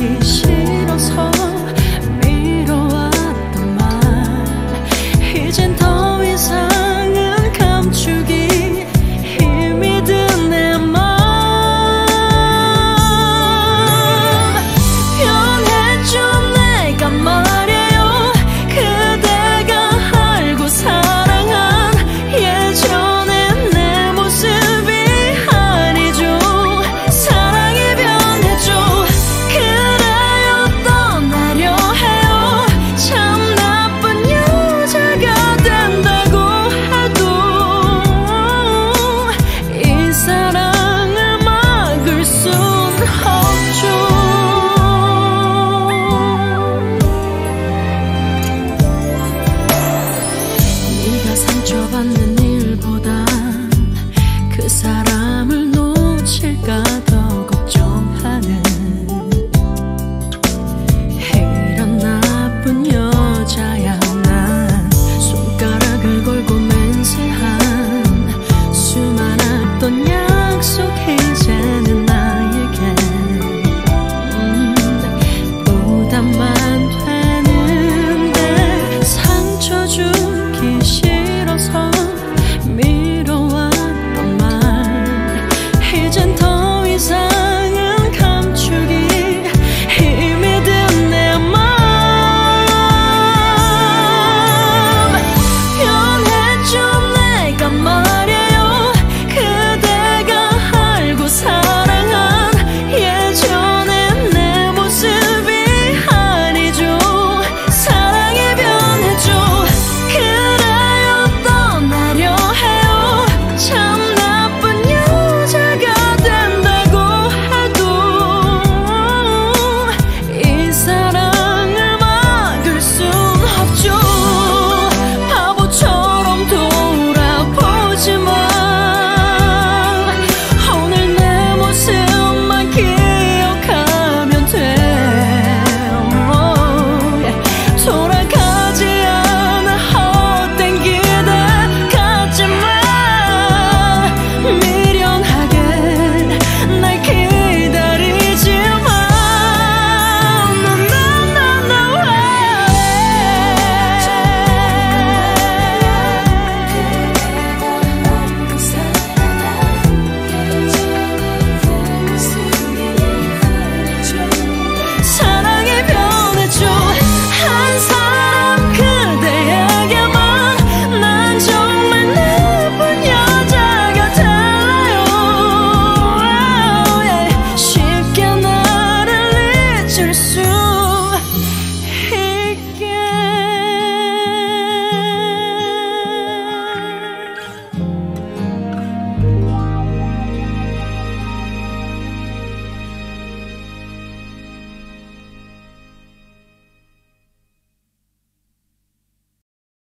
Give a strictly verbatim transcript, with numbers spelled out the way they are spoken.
주기 싫어서 미뤄왔던 말 이젠 더 이상은 감추기 힘이 든 내 맘. 변했죠 내가 말이에요. 그대가 알고 사랑한 예전의 내 모습이 아니죠. 사랑이 변했죠. 그래요 떠나려 해요. 참 나쁜 여자가 된다고 해도 이 사랑을 막을 순 없죠. 네가 상처받는 일보다 그 사람을 놓칠까 더 걱정하는 이런 나쁜 여자야 난. 손가락을 걸고 맹세한 수많았던 약속 이제는 나에게 음, 부담만 되는데 상처 주기 싫어서 미뤄왔던 말 이젠 더 이상은 감추기 힘이 든 내 맘. 변했죠 내가 말이에요. 그대가 알고 사랑한 예전의 내 모습이 아니죠. 사랑이 변했죠. 그래요 떠나려 해요. 참 나쁜 여자가 된다고 해도 이 사랑을 막을 순 없죠. 바보처럼 돌아보지 마. 오늘 내 모습만 기억하면 돼. 어, 돌아가지 않아 헛된 기대 갖지 마. 미련하게 날 기다리지 마. 사랑이 변했죠. 한 사람 그대에게만 난 정말 나쁜 여자가 달라요. 쉽게 나를 잊을 수